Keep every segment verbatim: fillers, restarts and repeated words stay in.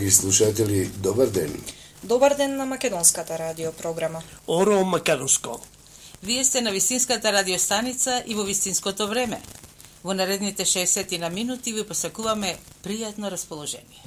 Драги слушатели, добар ден. Добар ден на македонската радиопрограма Oro Makedonsko. Вие сте на вистинската радиостаница и во вистинското време. Во наредните шесет на минути ви посакуваме пријатно расположение.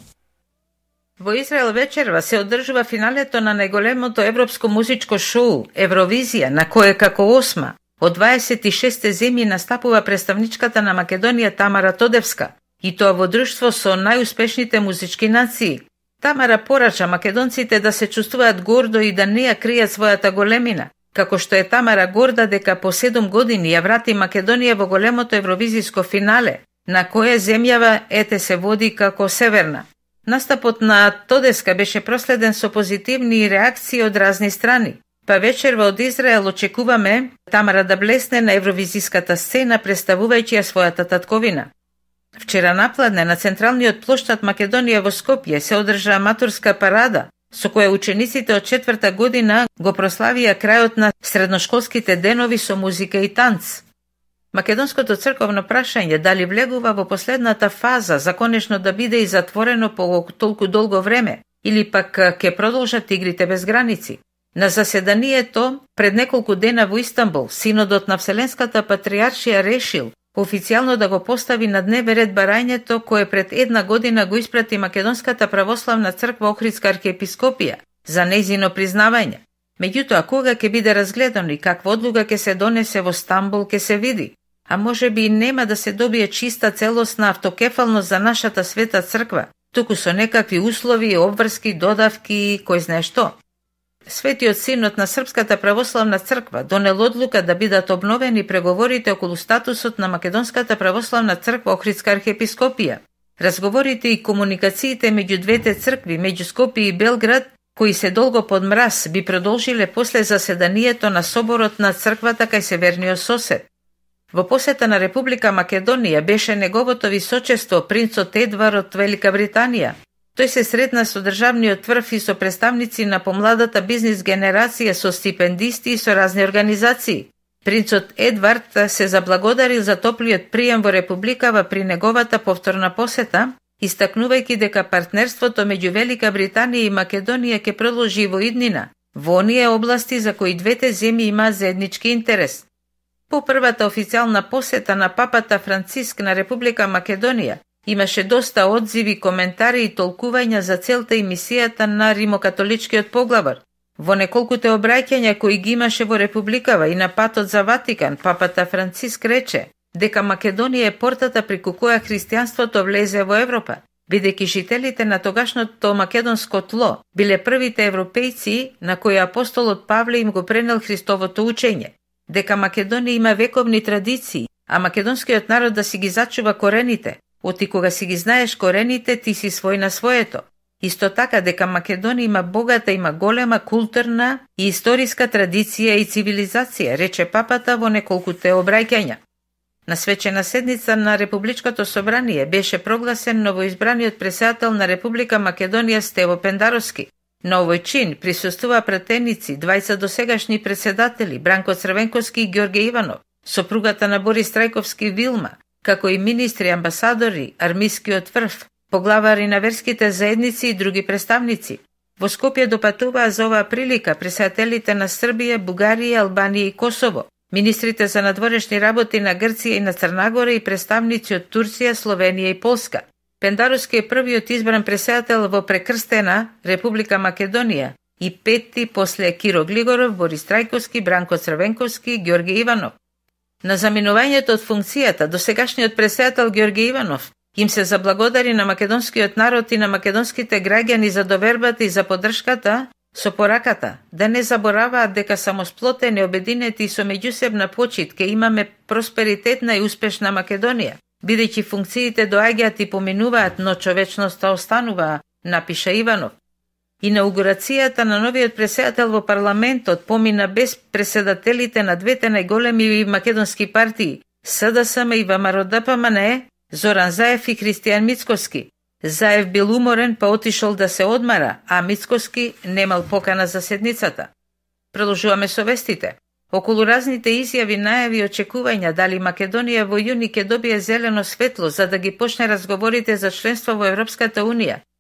Во Израел вечерва се одржува финалето на најголемото европско музичко шоу Евровизија, на кое како осма од дваесет и шест земји настапува представничката на Македонија Тамара Тодевска, и тоа во друштво со најуспешните музички нации. Тамара порача македонците да се чувствуваат гордо и да не ја кријат својата големина, како што е Тамара горда дека по седум години ја врати Македонија во големото евровизиско финале, на кое земјава ете се води како северна. Настапот на Тодевска беше проследен со позитивни реакции од разни страни, па вечерва од Израел очекуваме Тамара да блесне на евровизиската сцена представувајќи ја својата татковина. Вчера напладне на централниот плоштад Македонија во Скопје се одржа аматорска парада, со која учениците од четврта година го прославија крајот на средношколските денови со музика и танц. Македонското црковно прашање дали влегува во последната фаза за конечно да биде и затворено по толку долго време, или пак ќе продолжат игрите без граници. На заседанието пред неколку дена во Истанбул, синодот на Вселенската патриаршија решил официјално да го постави на дневен ред барањето кое пред една година го испрати Македонската православна црква Охридска архиепископија за нејзино признавање. Меѓутоа, кога ќе биде разгледано и каква одлука ќе се донесе во Стамбул ќе се види, а може би и нема да се добие чиста целосна автокефалност за нашата света црква, туку со некакви услови, обврски, додавки и кој знае што. Светиот синод на Српската православна црква донел одлука да бидат обновени преговорите околу статусот на Македонската православна црква Охридска архиепископија. Разговорите и комуникациите меѓу двете цркви, меѓу Скопје и Белград, кои се долго под мраз, би продолжиле после заседанието на соборот на црквата кај северниот сосед. Во посета на Република Македонија беше неговото височество принцот Едвар од Велика Британија. Тој се сретна со државниот врв и со представници на помладата бизнис генерација, со стипендисти и со разни организации. Принцот Едвард се заблагодарил за топлиот прием во Републикава при неговата повторна посета, истакнувајќи дека партнерството меѓу Велика Британија и Македонија ќе продолжи во иднина, во оние области за кои двете земји имаат заеднички интерес. По првата официјална посета на папата Франциск на Република Македонија, имаше доста одзиви, коментари и толкувања за целта и мисијата на римокатоличкиот поглавар. Во неколкуте обраќања кои ги имаше во Републикава и на патот за Ватикан, папата Франциск рече дека Македонија е портата преку која христијанството влезе во Европа, бидејќи жителите на тогашното македонско тло биле првите европејци на кои апостолот Павле им го пренел Христовото учење, дека Македонија има вековни традиции, а македонскиот народ да си ги зачува корените. Оти кога си ги знаеш корените, ти си свој на своето. Исто така дека Македонија има богата, има голема културна и историска традиција и цивилизација, рече папата во неколкуте обраќања. На свечена седница на Републичкото собрание беше прогласен новоизбраниот председател на Република Македонија Стево Пендаровски. На овој чин присуствува пратеници двајца досегашни председатели Бранко Црвенковски и Ѓорѓе Иванов, сопругата на Борис Трајковски Вилма, како и министри, амбасадори, армискиот врв, поглавари на верските заедници и други представници. Во Скопје допатуваа за оваа прилика председателите на Србија, Бугарија, Албанија и Косово, министрите за надворешни работи на Грција и на Црнагора и представници од Турција, Словенија и Полска. Пендаровски е првиот избран председател во прекрстена Република Македонија и пети после Киро Глигоров, Борис Трајковски, Бранко Црвенковски и Ѓорѓе Иванов. На заминувањето од функцијата досегашниот председател Ѓорѓе Иванов им се заблагодари на македонскиот народ и на македонските граѓани за довербата и за поддршката со пораката да не забораваат дека само сплотени, обединети и со меѓусебна почит ке имаме просперитетна и успешна Македонија, бидејќи функциите доаѓаат и поминуваат, но човечноста останува, напиша Иванов. Инаугурацијата на новиот председател во парламентот помина без председателите на двете најголеми македонски партии, С Д С М и Вэ М Р Д П М Н Е, Зоран Заев и Христијан Мицкоски. Заев бил уморен па отишол да се одмара, а Мицкоски немал покана за седницата. Продолжуваме со вестите. Околу разните изјави, најави и очекувања дали Македонија во јуни ќе добие зелено светло за да ги почне разговорите за членство во Европската Унија,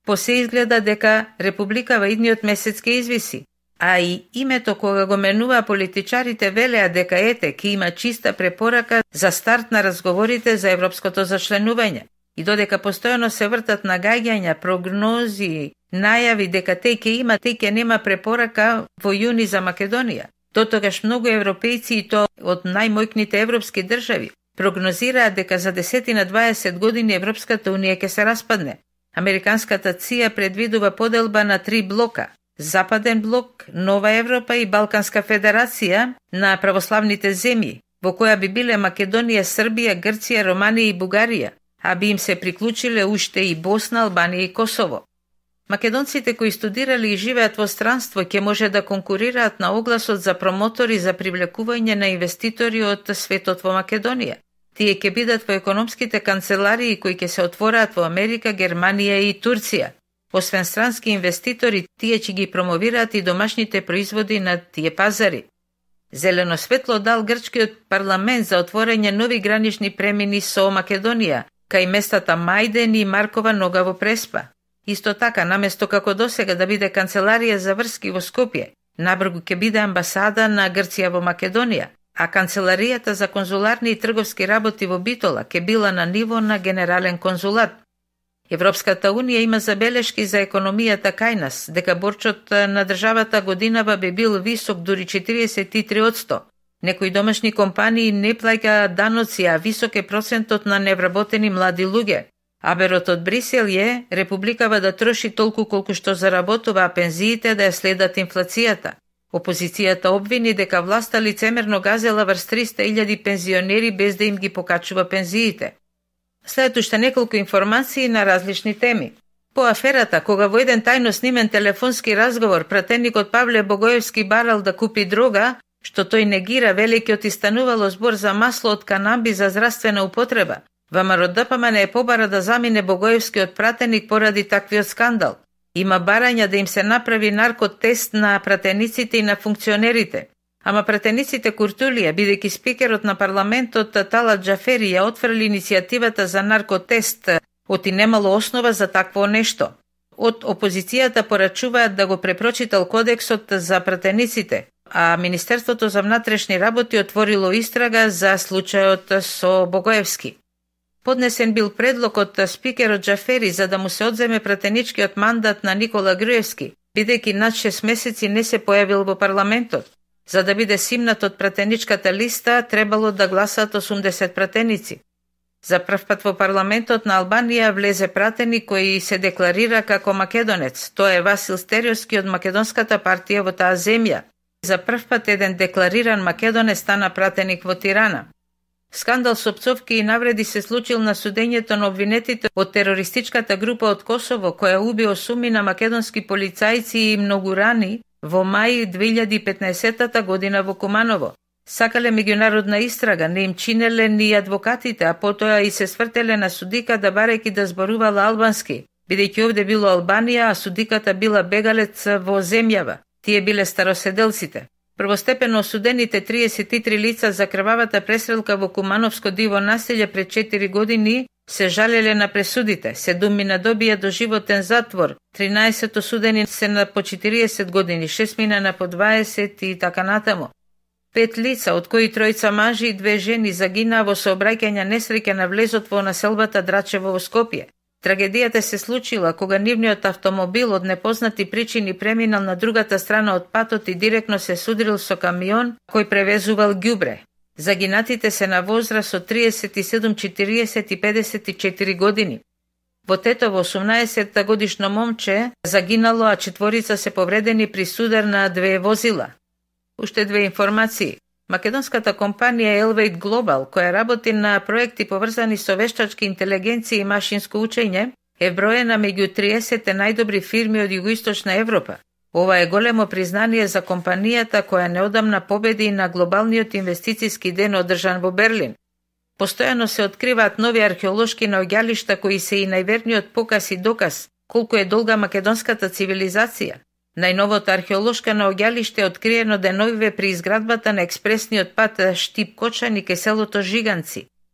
По се изгледа дека републикава идниот месец ке извиси, а и името кога го менува политичарите велеа дека ете ке има чиста препорака за старт на разговорите за европското зачленување. И додека постојано се вртат нагаѓања, прогнози, најави дека теј ке има, теј ке нема препорака во јуни за Македонија. Дотогаш многу европејци и то од најмојкните европски држави прогнозираат дека за десет на дваесет години Европската унија ќе се распадне. Американската ЦИА предвидува поделба на три блока: Западен блок, Нова Европа и Балканска федерација на православните земји, во која би биле Македонија, Србија, Грција, Романија и Бугарија, а би им се приклучиле уште и Босна, Албанија и Косово. Македонците кои студирали и живеат во странство ќе може да конкурираат на огласот за промотори за привлекување на инвеститори од светот во Македонија. Тие ќе бидат во економските канцеларии кои ќе се отвораат во Америка, Германија и Турција. Освен странски инвеститори, тие ќе ги промовираат и домашните производи на тие пазари. Зелено светло дал грчкиот парламент за отворање нови гранични премини со Македонија, кај местата Мајден и Маркова нога во Преспа. Исто така, наместо како досега да биде канцеларија за врски во Скопје, набргу ќе биде амбасада на Грција во Македонија, а канцеларијата за конзуларни и трговски работи во Битола ќе била на ниво на генерален конзулат. Европската унија има забелешки за економијата кај нас, дека борчот на државата годинава би бил висок дури четиридесет и три одсто. Некои домашни компании не плаќаат даноци, а висок е процентот на невработени млади луѓе. Аберот од Брисел е републикава да троши толку колку што заработува, а пензиите да ја следат инфлацијата. Опозицијата обвини дека власта лицемерно газела врз триста илјади пензионери без да им ги покачува пензиите. След уште неколку информации на различни теми. По аферата, кога во еден тајно снимен телефонски разговор пратеникот Павле Богоевски барал да купи дрога, што тој негира велејќи отистанувало збор за масло од канаби за здравствена употреба, ВМРО Д П М Н е побара да замине Богоевскиот пратеник поради таквиот скандал. Има барања да им се направи наркотест на пратениците и на функционерите. Ама пратениците Куртулија, бидејќи спикерот на парламентот Талат Џафери ја отфрли иницијативата за наркотест, оти немало основа за такво нешто. Од опозицијата порачуваат да го препрочитал кодексот за пратениците, а Министерството за внатрешни работи отворило истрага за случајот со Богоевски. Поднесен бил предлог од спикерот Џафери за да му се одземе пратеничкиот мандат на Никола Груевски, бидејќи над шест месеци не се појавил во парламентот. За да биде симнат од пратеничката листа, требало да гласат осумдесет пратеници. За прв пат во парламентот на Албанија влезе пратеник кој се декларира како македонец. Тоа е Васил Стериовски од Македонската партија во таа земја. За прв пат еден деклариран македонец стана пратеник во Тирана. Скандал со пцовки и навреди се случил на судењето на обвинетите од терористичката група од Косово, која уби осумина македонски полицајци и многу рани во мај две илјади и петнаесетта година во Куманово. Сакале меѓународна истрага, не им чинеле ни адвокатите, а потоа и се свртеле на судика да барајќи да зборувала албански, бидејќи овде било Албанија, а судиката била бегалец во земјава. Тие биле староседелците. Првостепено осудените триесет и три лица за крвавата престрелка во Кумановско диво населје пред четири години се жалеле на пресудите. Седумина добија доживотен затвор, тринаесет осудени се на по четириесет години, шест мина на по дваесет и така натаму. Пет лица, од кои тројца мажи и две жени, загинаа во сообраќајна несреќа на влезот во населбата Драчево во Скопје. Трагедијата се случила кога нивниот автомобил од непознати причини преминал на другата страна од патот и директно се судрил со камион кој превезувал ѓубре. Загинатите се на возраст од триесет и седум, четириесет и педесет и четири години. Во Тетово осумнаесет годишно момче загинало, а четворица се повредени при судар на две возила. Уште две информации. Македонската компанија Elevate Global, која работи на проекти поврзани со вештачки интелигенција и машинско учење, е броена меѓу триесет најдобри фирми од Југоисточна Европа. Ова е големо признание за компанијата која неодамна победи на глобалниот инвестициски ден одржан во Берлин. Постојано се откриваат нови археолошки наоѓалишта кои се и најверниот показ и доказ колку е долга македонската цивилизација. Најновото археолошко наоѓалиште е откриено деновиве при изградбата на експресниот пат Штип-Кочани кај селото Жиганци.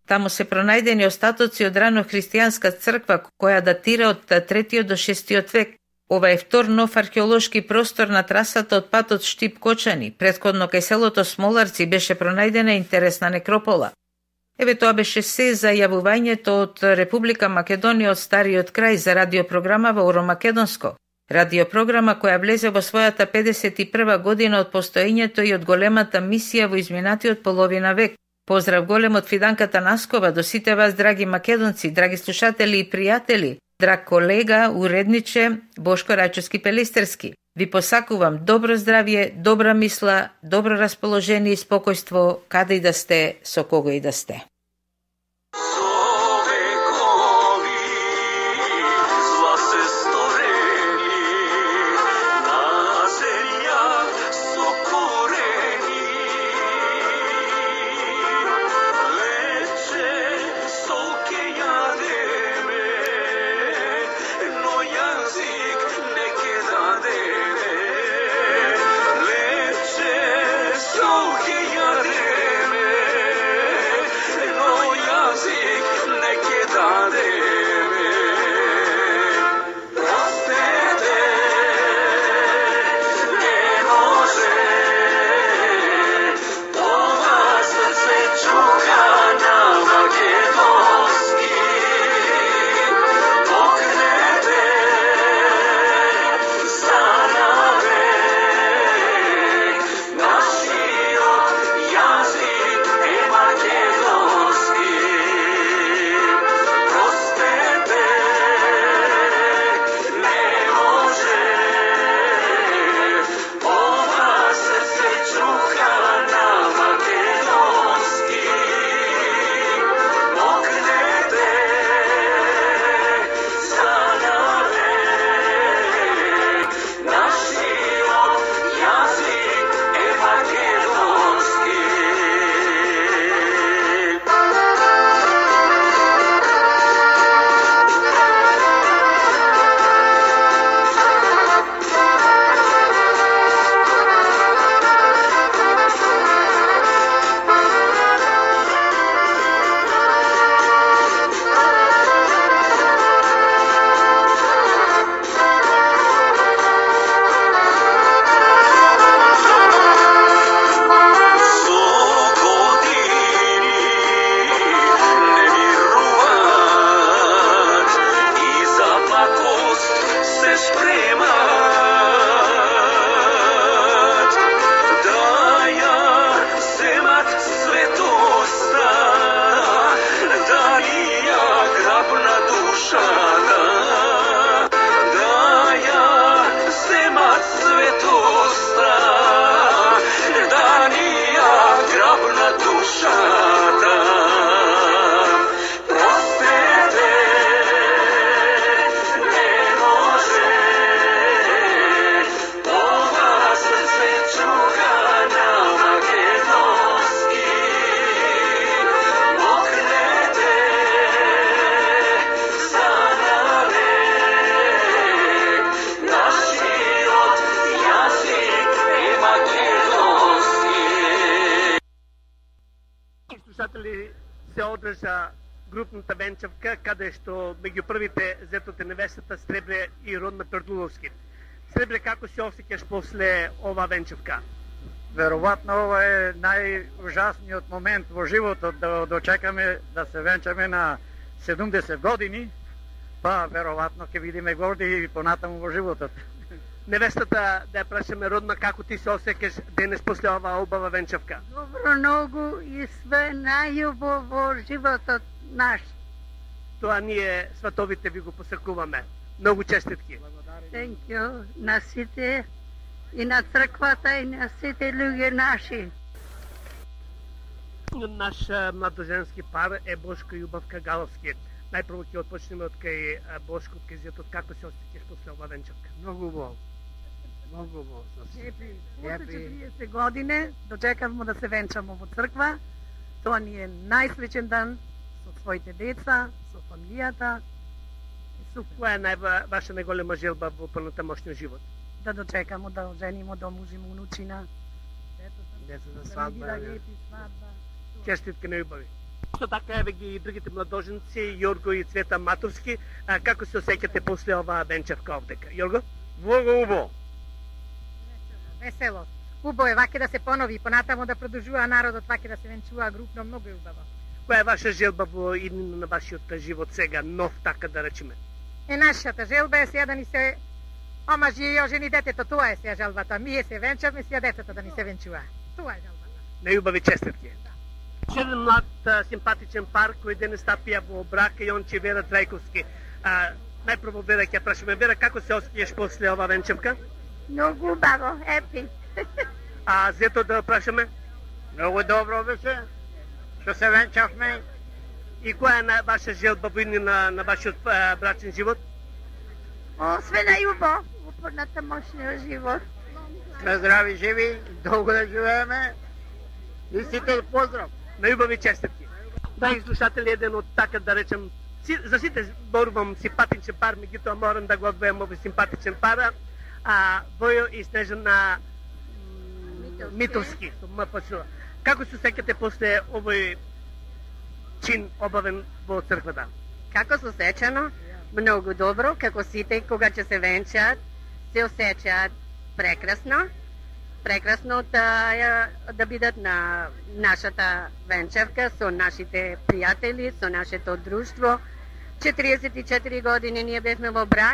Таму се пронајдени остатоци од рано христијанска црква која датира од третиот до шестиот век. Ова е втор нов археолошки простор на трасата од патот Штип-Кочани. Претходно кај селото Смоларци беше пронајдена интересна некропола. Еве тоа беше се за јавувањето од Република Македонија од стариот крај за радиопрограмава Oro Makedonsko. Радиопрограма која влезе во својата педесет и прва година од постоењето и од големата мисија во изминатиот половина век. Поздрав голем од Фиданката Наскова до сите вас, драги македонци, драги слушатели и пријатели, драг колега, уредниче Бошко Рајчовски Пелистерски. Ви посакувам добро здравје, добра мисла, добро расположение и спокојство, каде и да сте, со кого и да сте. Се одржа групната венчавка, каде што меѓу првите зетоте невестата Сребре и Родна Пердуловски. Сребре, како се осеќаш после ова венчавка? Веројатно ова е најужасниот момент во животот, да дочекаме да се венчаме на седумдесет години, па веројатно ќе видиме горди и понатаму во животот. Невестата, да ја прашаме Родна, како ти се осеќаш денес после оваа убава венчавка? Добро многу и све најубаво во животот наш. Тоа ние сватовите ви го посакуваме. Многу честитки. Thank you на сите и на црквата и на сите луѓе наши. Наш младоженски пар е Бошко и Убавка Галовски. Најпрво ќе отпочнеме од кај Бошко, од кај зетот. Како се осеќаш после ова венчавка? Многу убаво. Многу убаво. После четириесет години дочекавме да се венчамо во црква. Тоа ни е најсреќен дан со своите деца, со фамилијата. Која е најва, ваша најголема желба во понатамошниот живот? Да дочекамо да оженимо, да омужиме унучина. Деца за свадба. Честитки на љубави. Исто така еве ги и другите младоженци, Јорго и Цвета Матурски. А, како се осеќате после оваа венчавка овдека? Јорго? Многу убаво. Весело. Убаво е ваке да се понови, понатамо да продолжува народот, ваке да се венчува групно, многу е убаво. Која е ваша желба во иднина на вашиот живот сега, нов така да речеме? Е, нашата желба е сега да ни се омажи и ожени детето, тоа е сега желбата. Ние се венчавме, сега детето да ни се венчува. Тоа е желбата. Најубави честитки. Еден млад а, симпатичен пар кој денес стапија во брак и он че Вера Трајковски. А, најпрво Вера ќе прашаме, Вера, како се осеќаш после ова венчавка? Многу убаво, епи. А зето да прашаме? Многу добро беше, што се венчавме. И која е на ваша желба во иднина на вашиот а, брачен живот? О, све најубаво, упорната мощниот живот. Сме здрави, живи, долго да живееме. И сите поздрав. Најубави честитки. Драги слушатели, еден од така да речем, си, за сите зборувам симпатичен пар, меѓутоа морам да го одвојам овој симпатичен пара, а Војо и Снежана Митовски, Митовски со М П С. Како се сеќате после овој чин обавен во црквата? Како се осеќано? Многу добро, како сите кога ќе се венчаат, се осеќаат прекрасно. Прекрасно да, да бидат на нашата венчавка со нашите пријатели, со нашето друштво. четириесет и четири години ние бевме во брак.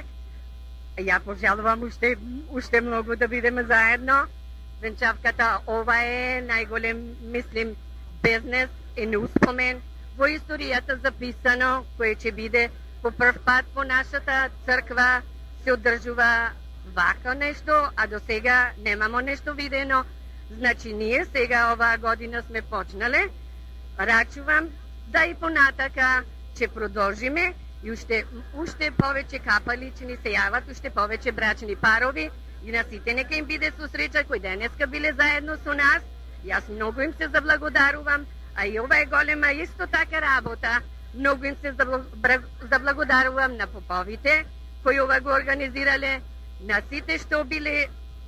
Ја пожелувам уште, уште многу да бидеме заедно. Венчавката ова е најголем, мислим, бизнес и успомен во историјата записано, кој ќе биде по прв пат во нашата црква се одржува вака нешто, а до сега немамо нешто видено. Значи ние сега оваа година сме почнале. Рачувам да и понатака ќе продолжиме и уште, уште повеќе капали ќе ни се јават, уште повеќе брачни парови и на сите нека им биде со среќа кои денеска биле заедно со нас. Јас многу им се заблагодарувам, а и ова е голема исто така работа. Многу им се заблагодарувам на поповите кои ова го организирале, на сите што биле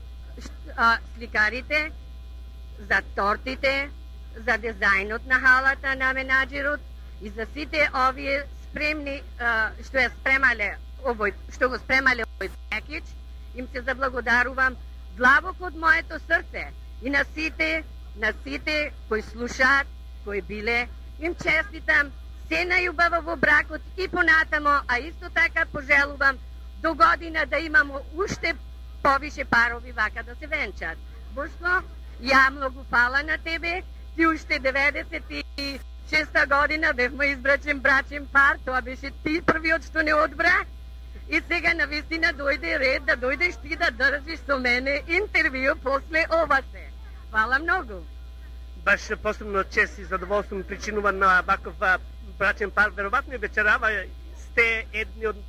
а, сликарите, за тортите, за дизајнот на халата на менаџерот и за сите овие спремни а, што ја спремале овој, што го спремале овој пакеж, им се заблагодарувам длабоко од моето срце и на сите, на сите кои слушаат, кои биле, им честитам се најубаво во бракот и понатамо, а исто така пожелувам до година да имамо уште повише парови вака да се венчат. Бошко, ја многу фала на тебе, ти уште деветдесет и шеста година бевме избрачен брачен пар, тоа беше ти првиот што не одбра. И сега навистина дојде ред да дојдеш ти да држиш со мене интервју после ова се. Фала многу. Баш посебно чест и задоволство причинува на ваков брачен пар. Веројатно и вечерава сте едни од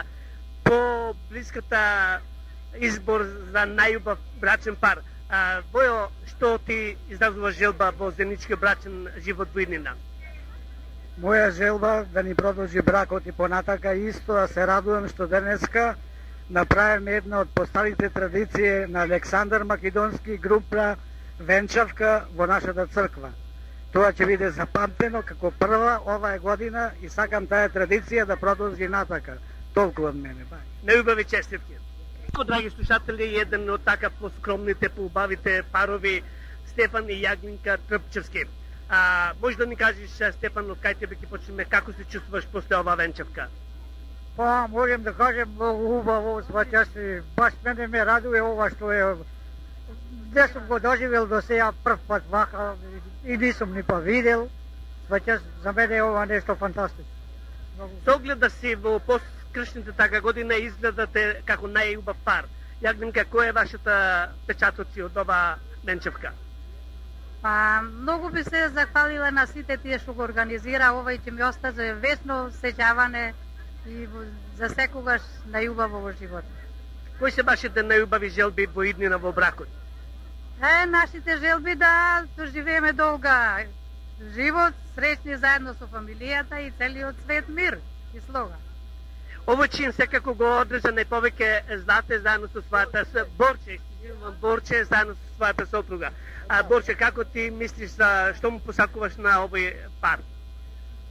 по-блиската избор за најубав брачен пар. А, Војо, што ти изразува желба во заедничкиот брачен живот во иднина? Моја желба да ни продолжи бракот и понатака исто, да се радувам што денеска направиме една од постарите традиции на Александар Македонски група венчавка во нашата црква. Тоа ќе биде запамтено како прва оваа година и сакам таа традиција да продолжи натака. Толку од мене, бај. Најубави честитки. Драги слушатели, еден од така поскромните, поубавите парови Стефан и Јаглинка Трпчевски. А, може да ни кажеш, Стефан, од кај тебе ќе почнеме, како се чувствуваш после оваа венчавка? Па, можем да кажем многу убаво, сваќаш се, баш мене ме радуе ова што е, не сум го доживел до сега прв пат вака и нисум ни па видел, сваќаш, за мене е ова нешто фантастично. Со оглед да си во посткршните така година изгледате како најубав пар. Јагненка, која е вашата печатоци од оваа венчавка? Па, многу би се захвалила на сите тие што го организира ова и ќе ми остане вечно сеќаване и за секогаш најубаво во живот. Кои се вашите најубави желби во иднина во бракот? Е, нашите желби да доживееме долга живот, среќни заедно со фамилијата и целиот свет мир и слога. Овој чин секако го одржа најповеќе Злате заедно со својата Борче, Борче заедно со својата сопруга. А Борче, како ти мислиш за што му посакуваш на овој пар?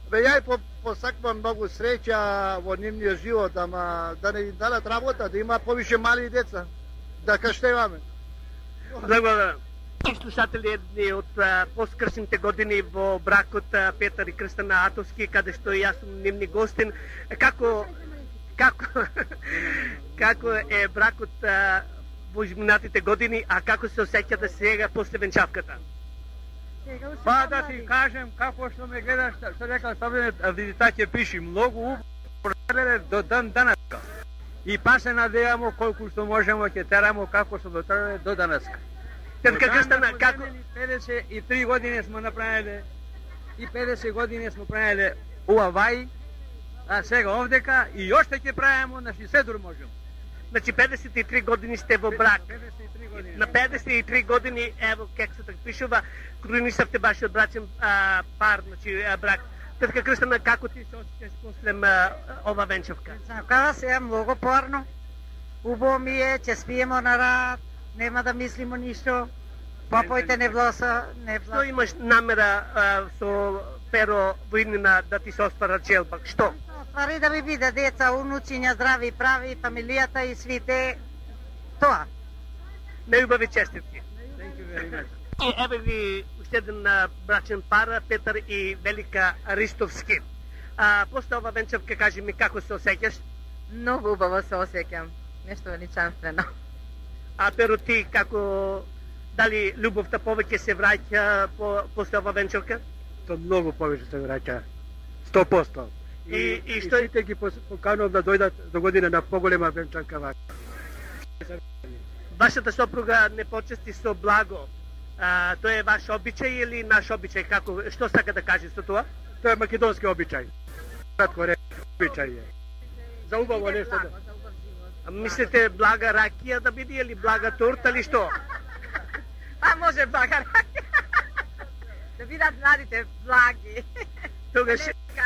Бе, ја и посакувам многу среќа во нивниот живот, ама да не дадат работа, да има повише мали деца, да каштеваме. Благодарам. Слушатели, едни од поскршните години во бракот Петар и Крстана Атовски, каде што јас сум нивни гостин. Како како како е бракот во изминатите години, а како се осеќате сега после венчавката? Па да ти кажем како што ме гледаш, што рекал Сабине, визитаќе пиши многу убаво до дан данаска. И па се надевамо колку што можемо ќе терамо како што дотрае до данаска. Тетка Крстана, како педесет и три години сме направиле и педесет години сме правиле ова вај, а сега овдека и уште ќе правиме, значи се дур можеме. Значи педесет и три години сте во брак. На педесет и три години, ево как се така пишува, круинисавте вашиот брачен а, пар, значи а, брак. Тетка Крстана, како ти се осеќаш после а, ова венчавка? Кава се е многу порно. Убаво ми е, ќе спиемо на рад, нема да мислимо ништо. Попојте не влоса, не влоса. Што имаш намера а, со Перо во иднина да ти се оствара челба? Што? Ствари да ми биде деца, унуциња, здрави, прави, фамилијата и свите. Тоа. Најубави честитки. Еве ви уште еден брачен пар, Петар и Велика Ристовски. А, после ова венчавка, кажи ми, како се осеќаш? Многу убаво се осеќам. Нешто величанствено. А Перо, ти како, дали љубовта повеќе се враќа по, после ова венчавка? То многу повеќе се враќа. сто проценти. И, и, и, што... и сите ги поканувам да дојдат до година на поголема венчанка вака. Вашата сопруга не почести со благо. А, тоа е ваш обичај или наш обичај? Како, што сака да каже со тоа? Тоа е македонски обичај. Кратко речено, обичај е. За убаво нешто да... А мислите блага ракија да биде или блага торта или што? А може блага ракија. Да бидат младите благи. Тогаш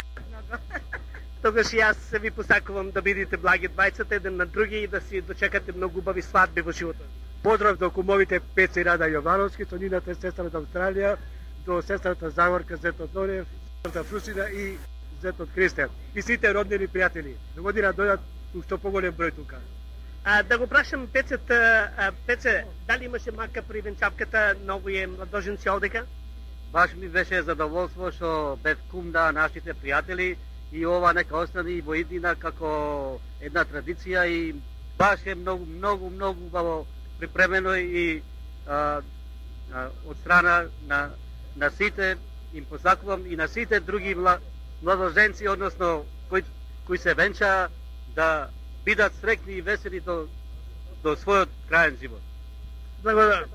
Тогаш јас се ви посакувам да бидете благи двајцата еден на други и да си дочекате многу убави свадби во животот. Поздрав до кумовите Пеца и Рада Јовановски, со нивната сестра од Австралија, до сестрата Загорка, зетот Донев, сестрата Фрусина и зетот Кристијан. И сите роднини пријатели. До година дојдат у што поголем број тука. А, да го прашам Пецата, Пеце, дали имаше мака при венчавката на овие младоженци овдека? Баш ми беше задоволство што бев кум на нашите пријатели и ова нека остане во иднина како една традиција и баш е многу, многу, многу убаво припремено и а, а, од страна на, на сите им посакувам и на сите други младоженци, односно кои, кои се венча да бидат среќни и весели до, до својот крајен живот. Благодарам.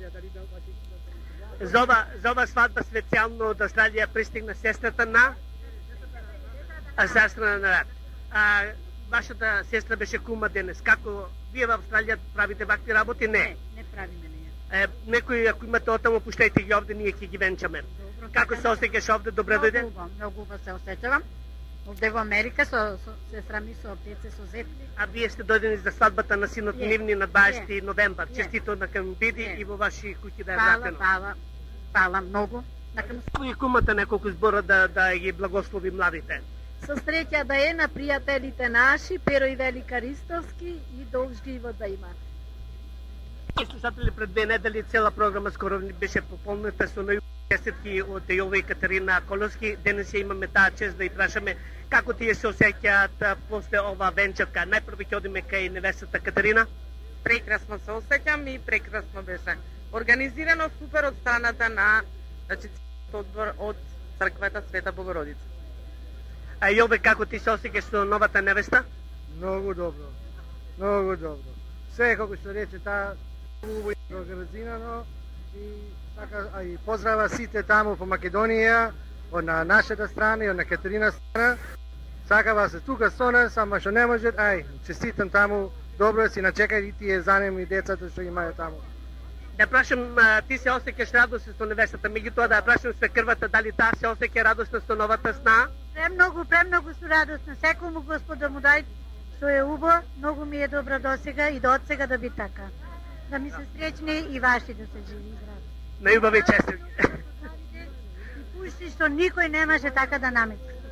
За ова, за ова свадба специјално од Австралија пристигна сестрата на а сестра на рад. А вашата сестра беше кума денес. Како вие во Австралија правите вакви работи? Не. Не, не правиме ние. Е, некои ако имате отамо пуштајте ги овде, ние ќе ги венчаме. Добро, како се осеќаш овде? Добре дојде? Многу, многу се осеќавам. Овде во Америка со, со сестра ми, со Пеце, со зет. А вие сте дојдени за свадбата на синот yeah. нивни на дваесети yeah. новембар. Yeah. Честито на кам биди yeah. и во ваши куќи да е пала, вратено. Пала, пала многу. И кумата неколку збора да, да ги благослови младите. Со среќа да е на пријателите наши, Перо и Велика Ристовски и долг живот да има. Слушатели, пред две недели цела програма скоро беше пополната со честитки од Јова и Катерина Коловски. Денес ја имаме таа чест да ја прашаме како тие се осеќаат после ова венчавка. Најпрво ќе одиме кај невестата Катерина. Прекрасно се осеќам и прекрасно беше. Организирано супер од страната на значи одбор од црквата Света Богородица. А Јове, како ти се осеќаш со новата невеста? Многу добро. Многу добро. Се како што рече таа убаво организирано и така а и поздрава сите таму по Македонија, од на нашата страна и од на Катерина страна. Сакава се тука со нас, ама што не можат, ај, честитам таму, добро си начекај и тие занеми децата што имаат таму. Да прашам, ти се осеќаш радосна со невестата, меѓутоа да прашам свекрвата дали таа се осеќа радосна со новата сна? Премногу, премногу су радосна. Секому Господа му дај што е убо, многу ми е добро до сега и до од сега да би така. Да ми се среќни и ваши да се живи и здрави. Најубави честитки. И пушти што никој немаше така да намети.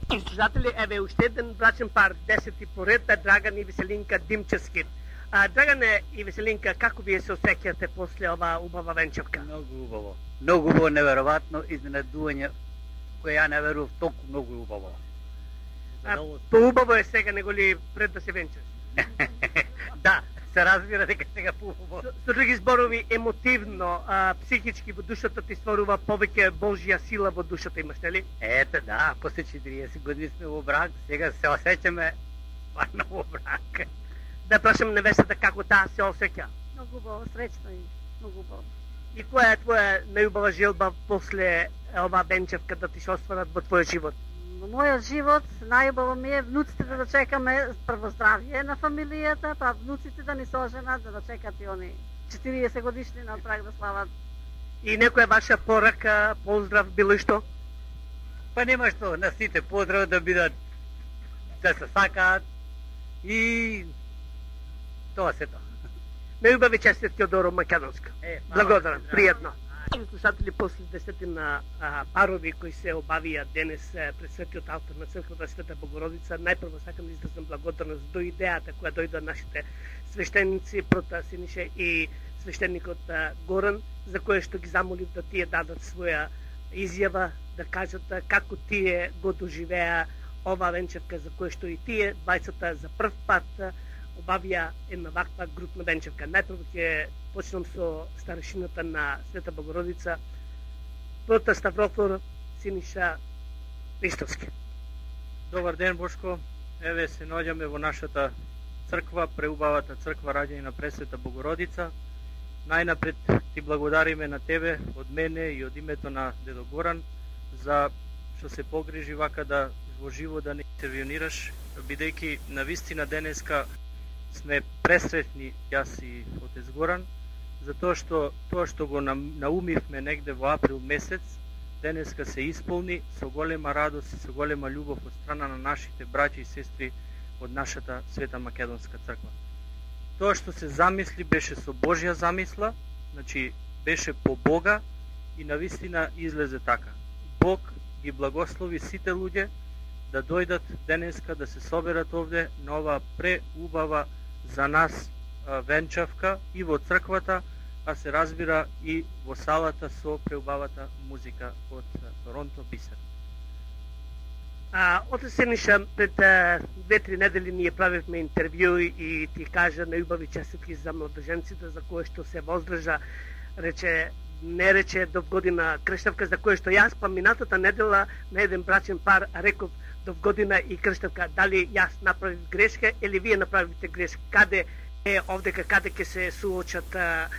Слушатели, еве уште еден брачен пар, десети поред, Драган и Веселинка Димчевски. А, Драгане и Веселинка, како вие се осеќате после ова убава венчавка? Многу убаво. Многу убаво, неверојатно изненадување кое ја не верував толку многу убаво. А, поубаво е сега него ли пред да се венчаш? Да, се разбира дека сега поубаво. Со, со други зборови, емотивно, а, психички во душата ти створува повеќе Божја сила во душата, имаш, нели? Ете, да, после четириесет години сме во брак, сега се осеќаме стварно во брак. Да прашам невестата како таа се осеќа? Многу убаво, среќно и многу убаво. И која е твоја најубава желба после ова венчавка да ти се остварат во твојот живот? Во мојот живот најубаво ми е внуците да дочекаме прво здравје на фамилијата, па внуците да ни се оженат, да дочекат и они четириесет годишни на праг да слават. И некоја ваша порака, поздрав, било што? Па нема што, на сите поздрав да бидат, да се сакаат и тоа се тоа. Најубави честитки од Oro Makedonsko. Е, Благодарам, пријатно. Слушатели, после десетина а, парови кои се обавија денес пред светиот алтар на црквата Света Богородица, најпрво сакам да изразам благодарност до идејата која дојде од нашите свештеници, прота Синише и свештеникот Горан, за кое што ги замолив да тие дадат своја изјава, да кажат како тие го доживеа ова венчавка, за кое што и тие двајцата за прв пат обавија една ваква групна венчавка. Најпрво ќе почнам со старешината на Света Богородица, прота Ставрофор Синиша Ристовски. Добар ден, Бошко. Еве се наоѓаме во нашата црква, преубавата црква раѓање на Пресвета Богородица. Најнапред ти благодариме на тебе, од мене и од името на дедо Горан, за што се погрижи вака да во живо да не интервенираш, бидејќи навистина денеска сме пресретни јас и отец Горан, затоа што тоа што го наумивме негде во април месец, денеска се исполни со голема радост и со голема љубов од страна на нашите браќи и сестри од нашата Света Македонска црква. Тоа што се замисли беше со Божја замисла, значи беше по Бога и навистина излезе така. Бог ги благослови сите луѓе да дојдат денеска да се соберат овде на оваа преубава за нас венчавка и во црквата, а се разбира и во салата со преубавата музика од Торонто Бисер. А, отец Синиша, пред две-три недели ние правивме интервју и ти кажа најубави честитки за младоженците за кое што се воздржа, рече, не рече до година крштавка, за кое што јас па минатата недела на еден брачен пар реков до година и крштавка, дали јас направив грешка или вие направите грешка, каде е овдека, каде ќе се суочат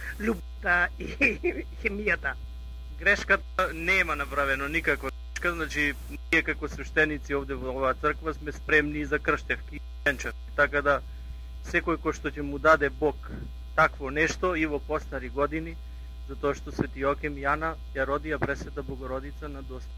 љубовта и хемијата? Грешката нема направено никаква грешка, значи ние како свештеници овде во оваа црква сме спремни за крштевки и венчавки, така да секој кој што ќе му даде Бог такво нешто и во постари години, затоа што Свети Јоаким Јана ја родија Пресвета Богородица на доста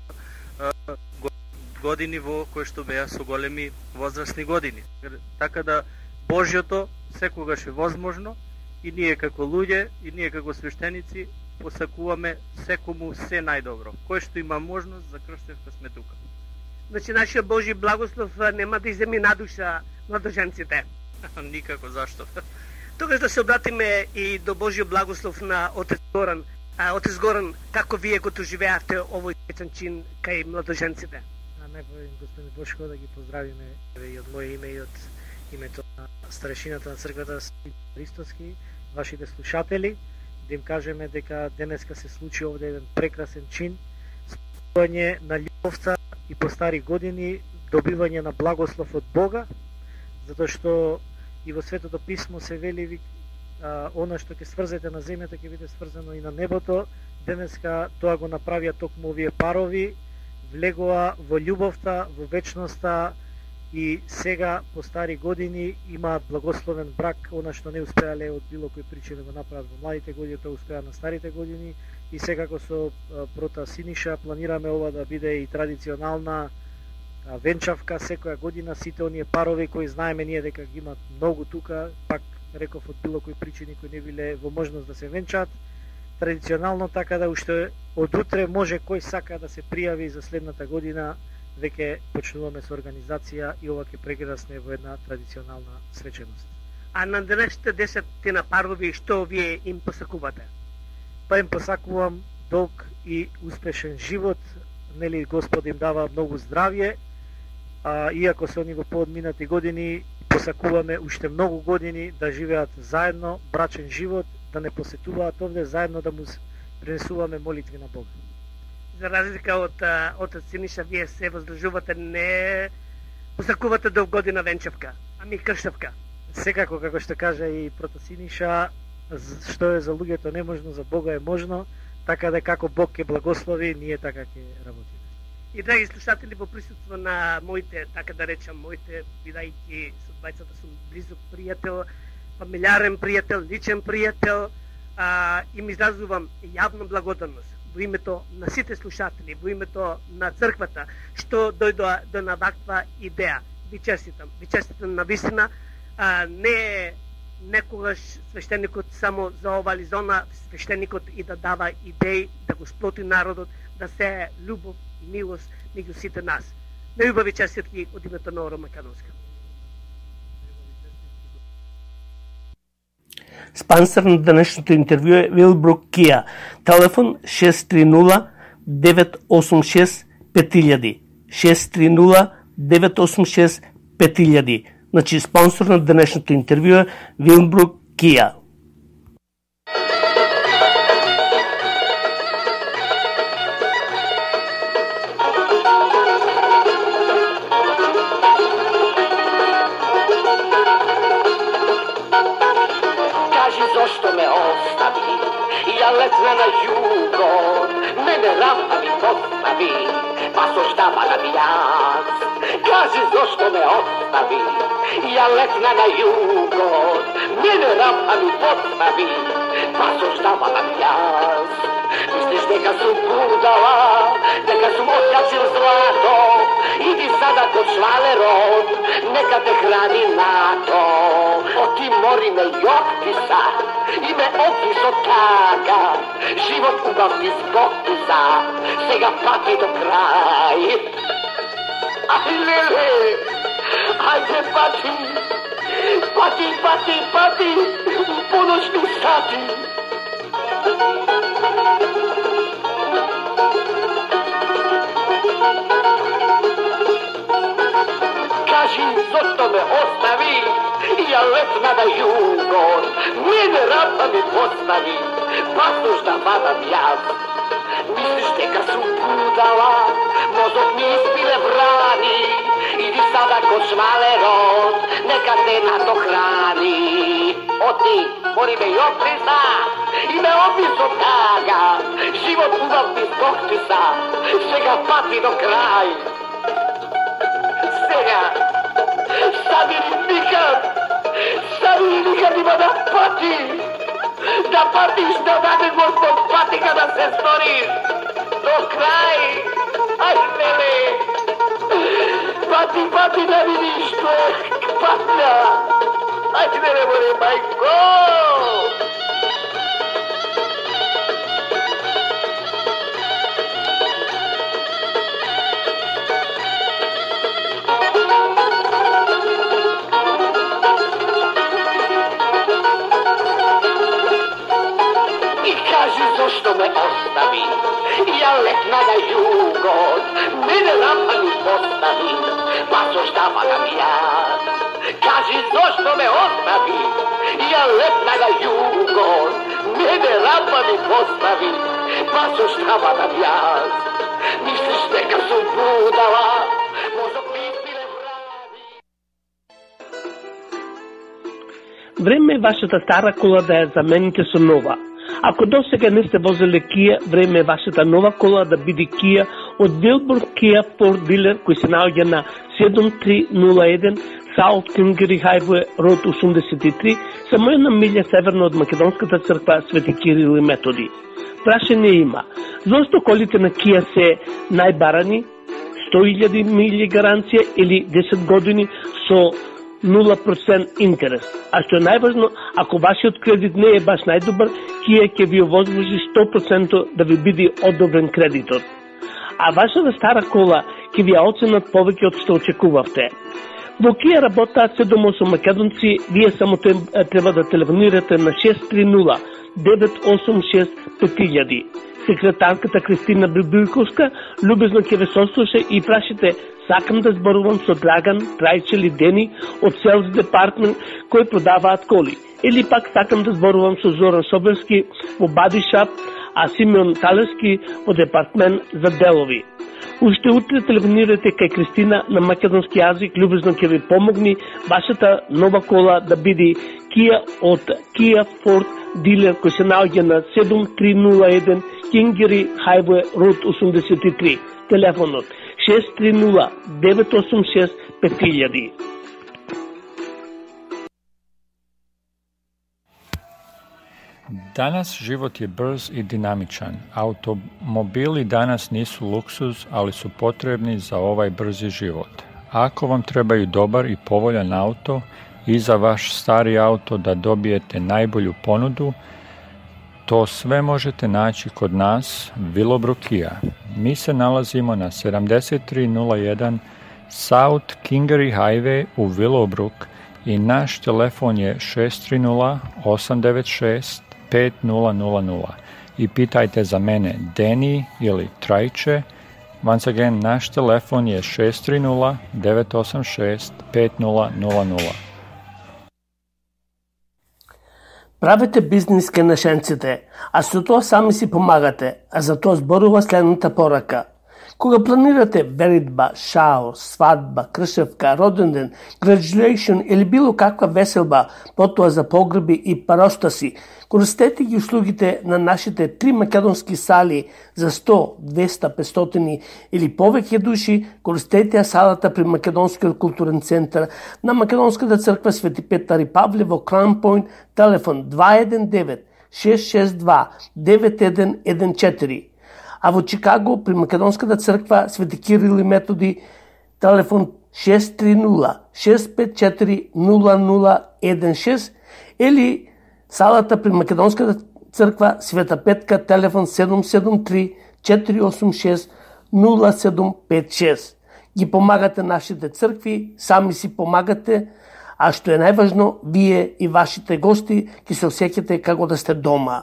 а, години во кои што беа со големи возрастни години. Така да Божјото секогаш е возможно и ние како луѓе и ние како свештеници посакуваме секому се најдобро. Кој што има можност за крштевка сме тука. Значи нашиот Божји благослов нема да иземи на душа младоженците. Никако, зашто? Тогаш да се обратиме и до Божјиот благослов на отец Горан. А, отец Горан, како вие го доживеавте овој свечен чин кај младоженците? Најпрво, господин Бошко, да ги поздравиме и од моје име и од името на старешината на црквата Христовски, вашите слушатели, да им кажеме дека денеска се случи овде еден прекрасен чин, спојање на љубовта и по стари години добивање на благослов од Бога, затоа што и во Светото Писмо се вели а, она што ќе сврзете на земјата ќе биде сврзано и на небото. Денеска тоа го направија токму овие парови, влегоа во љубовта, во вечноста и сега по стари години имаат благословен брак, она што не успеале од било кој причина го направат во младите години, тоа успеа на старите години и секако со прота Синиша планираме ова да биде и традиционална венчавка секоја година. Сите оние парови кои знаеме ние дека ги имат многу тука, пак реков од било кои причини кои не биле во можност да се венчаат традиционално, така да уште од утре може кој сака да се пријави за следната година веќе почнуваме со организација и ова ќе преграсне во една традиционална свеченост. А на денешните десетина парови што вие им посакувате? Па им посакувам долг и успешен живот, нели Господ им дава многу здравје, а иако се они во поодминати години, посакуваме уште многу години да живеат заедно, брачен живот, да не посетуваат овде, заедно да му пренесуваме молитви на Бога. За разлика од отец Синиша, вие се воздржувате, не посакувате долгодина венчевка, ами крштевка. Секако, како што кажа и прота Синиша, што е за луѓето неможно, за Бога е можно, така да како Бог ќе благослови, ние така ќе работиме. И драги слушатели, во присуство на моите, така да речам, моите, бидајќи со двајцата сум близок пријател, фамилиарен пријател, личен пријател, а, им изразувам јавна благодарност во името на сите слушатели, во името на црквата, што дојдоа до на ваква идеја. Ви честитам, ви честитам на вистина, а, не е некогаш свештеникот само за ова или за она, свештеникот и да дава идеи, да го сплоти народот, да се љубов и милост меѓу сите нас. Најубави честитки од името на Oro Makedonsko. Спонсор на денешното интервју е Вилбрук Кија. Телефон шест три нула девет осум шест пет илјади. шест три нула девет осум шест пет илјади. Значи, спонсор на денешното интервју е Вилбрук Кија. Зошто ме остави, ја летна на југо, мене рампа ми постави, па со штапа на јас. Кажи зошто ме остави, ја летна на југо, мене рампа ми постави, па со штапа на јас. Мислиш дека сум будала, дека сум откачил злато, иди сада код швалерот, нека те храни нато. Оти мори ме јоктиса, и ме описо така, живот убав ти спокуса, сега пати до крај. Ај леле, ајде пати, пати, пати, пати, поночни сати. Кажи зошто ме остави, ја летна на југот, мене рампа ми постави, пасош да вадам јас. Мислиш дека сум будала, мозок ми испиле врани, иди сада код швалерот, нека те надохрани. Оти, мори ме јоприса, и ме описо тага, живот убав ми скоктиса, сега пати до крај. Сега, сади ли никад, сади ли никад има да пати, да патиш, да даде Господ патика да се сториш, до крај, ај леле, пати, пати да видиш човек, патня, ај леле море мајко. Зошто ме остави, ја летна на југот, мене рампа ми постави, па со штапа на јас. Кажи зошто ме остави, ја летна на југот, мене рампа ми постави, па со штапа на јас. Мислиш дека сум будала, мозок ми испиле врани. Време е вашата стара кола да ја замените со нова. Ако досега не сте возеле Кија, време е вашата нова кола да биде Кија од Вилбрук Кија Порт Дилер, кој се наоѓа на седум три нула еден South Кюнгери Highway Road осумдесет и три, само една милја северно од Македонската црква Свети Кирил и Методи. Прашање има, зошто колите на Кија се најбарани, сто илјади милји гаранција или десет години со нула проценти интерес. А што е најважно, ако вашиот кредит не е баш најдобар, Кија ќе ви овозможи сто проценти да ви биде одобрен кредитот. А вашата стара кола ќе ви ја оценат повеќе од што очекувавте. Во Кија работаат седум осум македонци, вие само треба да телефонирате на шест три нула девет осум шест пет илјади. Секретарката Кристина Билбилковска любезно ќе ве сослуша и прашите: сакам да зборувам со Драган, Трајче или Дени од Sales Department кои продаваат коли. Или пак сакам да зборувам со Зоран Соберски во Body Shop, а Симеон Талевски во департмент за делови. Уште утре телефонирате кај Кристина на македонски јазик, любезно ќе ви помогни вашата нова кола да биде Kia од Kia Ford дилер кој се наоѓа на седум три нула еден Кингери Highway Route осумдесет и три. Телефонот шест три нула девет осум шест пет илјади. Danas život je brz i dinamičan. Automobili danas nisu luksuz, ali su potrebni za ovaj brzi život. Ako vam trebaju dobar i povoljan auto i za vaš stari auto da dobijete najbolju ponudu, to sve možete naći kod nas, Willowbrook Kia. Mi se nalazimo na sedamdeset tri nula jedan South Kingery Highway u Willowbrook i naš telefon je šest tri nula osam devet šest pet nula nula nula i pitajte za mene Deni ili Trajče. Once again, naš telefon je šest tri nula devet osam šest pet nula nula nula. Правете бизнис кај нашенците, а со тоа сами си помагате, а за тоа зборува следната порака. Кога планирате веридба, шао, свадба, кршевка, роден ден, graduation или било каква веселба, потоа за погреби и паростаси, користете ги услугите на нашите три македонски сали за сто, двеста, петстотини или повеќе души, користете ја салата при Македонскиот културен центар на Македонската црква Свети Петар и Павле во Crown Point, телефон два еден девет шест шест два девет еден еден четири. А во Чикаго при Македонската црква Свети Кирил и Методи, телефон шест три нула шест пет четири нула нула еден шест или салата при Македонската црква Света Петка, телефон седум седум три четири осум шест нула седум пет шест. Ги помагате нашите цркви, сами си помагате, а што е најважно, вие и вашите гости ќе се осеќате како да сте дома.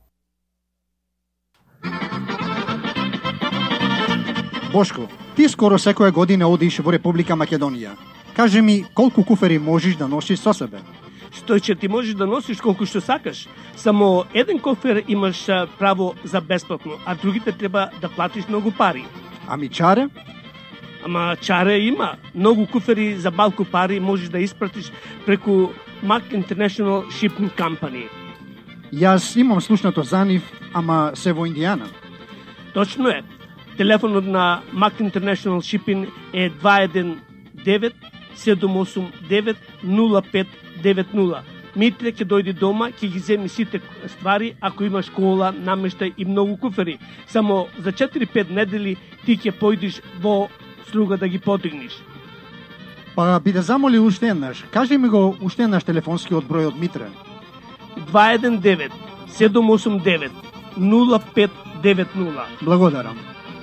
Бошко, ти скоро секоја година одиш во Република Македонија. Кажи ми, колку куфери можеш да носиш со себе? Стојче, ти можеш да носиш колку што сакаш. Само еден кофер имаш право за бесплатно, а другите треба да платиш многу пари. Ами чаре? Ама чаре има. Многу куфери за малку пари можеш да испратиш преку Mac International Shipping Company. Јас имам слушнато за нив, ама се во Индијана. Точно е. Телефонот на Mac International Shipping е два еден девет седум осум девет нула пет девет нула. Митре ќе дојде дома, ќе ги земи сите ствари, ако имаш кола, намештај и многу куфери. Само за четири-пет недели ти ќе појдеш во Струга да ги подигнеш. Па би да замоли уште еднаш. Кажи ми го уште еднаш телефонскиот број од Митре. два еден девет седум осум девет нула пет девет нула. Благодарам.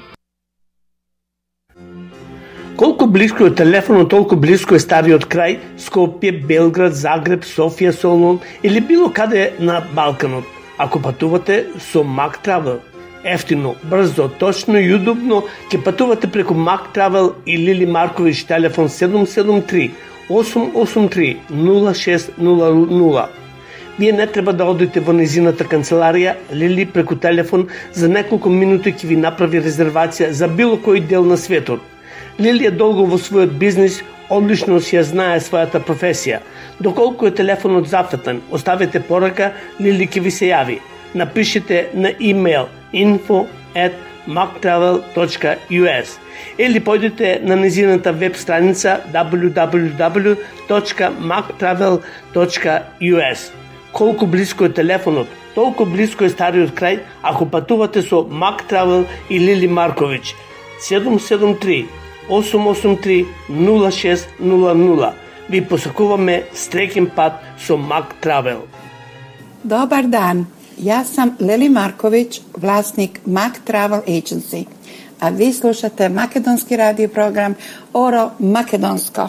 Колку близко е телефонот, толку близко е стариот крај, Скопје, Белград, Загреб, Софија, Солун или било каде на Балканот. Ако патувате со Mac Travel, ефтино, брзо, точно и удобно, ќе патувате преку Mac Travel и Лили Маркович, телефон седум седум три осум осум три нула шест нула нула. Вие не треба да одите во незината канцеларија, Лили преку телефон за неколку минути ќе ви направи резервација за било кој дел на светот. Лили е долго во својот бизнис, одлично си ја знае својата професија. Доколку е телефонот зафатен, оставете порака, Лили ќе ви се јави. Напишете на имейл info at mactravel точка ю ес или појдете на незината веб страница дабљу дабљу дабљу точка mactravel точка ю ес. Колку близко е телефонот, толку близко е стариот крај ако патувате со Mac Travel и Лили Маркович. седум седум три осум осум три нула шест нула нула. Ви посакуваме среќен пат со Mac Travel. Dobar dan, ja sam Lili Marković, vlasnik Mac Travel Agency. a vi slušate makedonski radio program Oro Makedonsko.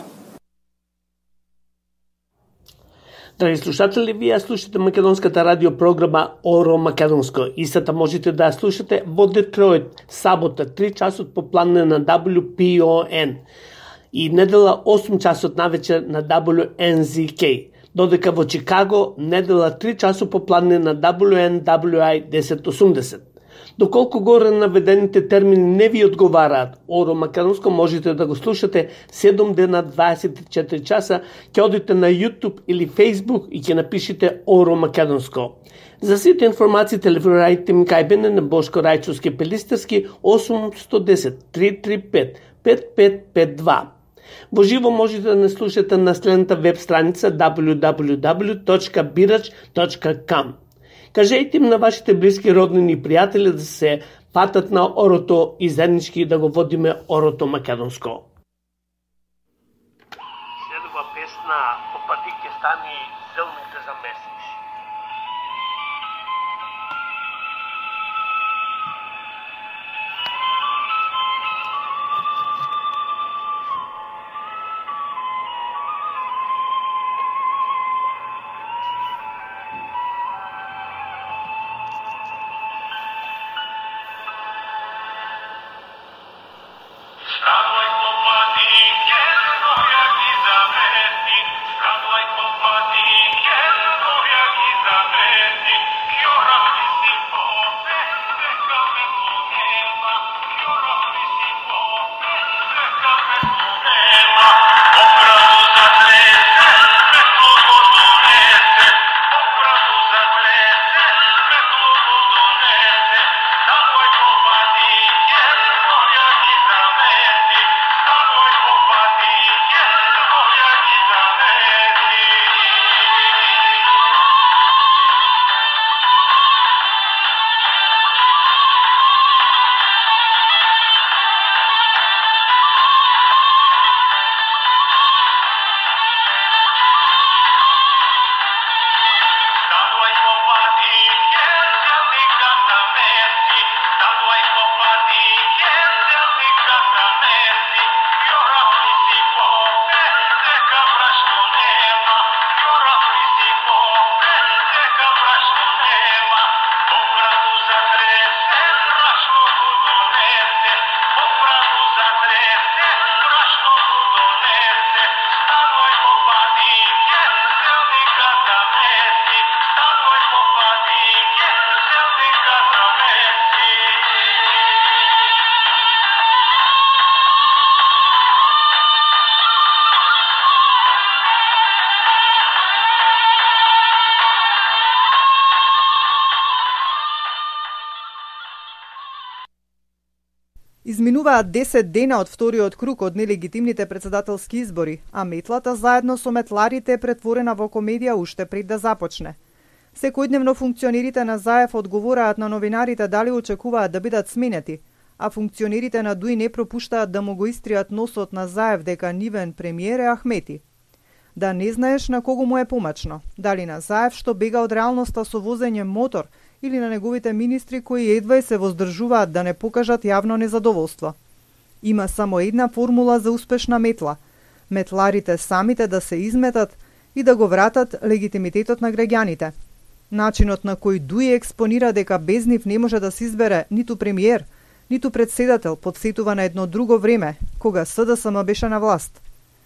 Драги слушатели, вие слушате македонската радио програма Оро Македонско. Истата можете да слушате во Детройт, сабота три часот по плане на дабљу пи о ен и недела осум часот навечер на дабљу ен зет кей. Додека во Чикаго недела три часот по плане на дабљу ен дабљу ај десет осумдесет. Доколку горе наведените термини не ви одговараат, Оро Македонско можете да го слушате седум дена дваесет и четири часа, ќе одите на YouTube или Facebook и ќе напишите Оро Македонско. За сите информации телефонирајте ми кај мене на Бошко Рајчовски Пелистерски осум едно десет три три пет пет пет пет два. Во живо можете да не слушате на следната веб страница дабљу дабљу дабљу точка бирач точка ком. Кажете им на вашите блиски, роднини и пријатели да се фатат на орото и заеднички да го водиме Орото Македонско. Следува песна "Попади ке стани зелните замесиш". Изминуваат десет дена од вториот круг од нелегитимните председателски избори, а метлата заедно со метларите е претворена во комедија уште пред да започне. Секојдневно функционерите на ЗАЕФ одговораат на новинарите дали очекуваат да бидат сменети, а функционерите на ДУИ не пропуштаат да му го истријат носот на ЗАЕФ дека нивен премиер е Ахмети. Да не знаеш на кого му е помачно, дали на ЗАЕФ што бега од реалноста со возење мотор или на неговите министри кои едва се воздржуваат да не покажат јавно незадоволство. Има само една формула за успешна метла – метларите самите да се изметат и да го вратат легитимитетот на граѓаните. Начинот на кој ДУИ експонира дека без нив не може да се избере ниту премиер, ниту председател подсетува на едно друго време, кога СДСМ беше на власт.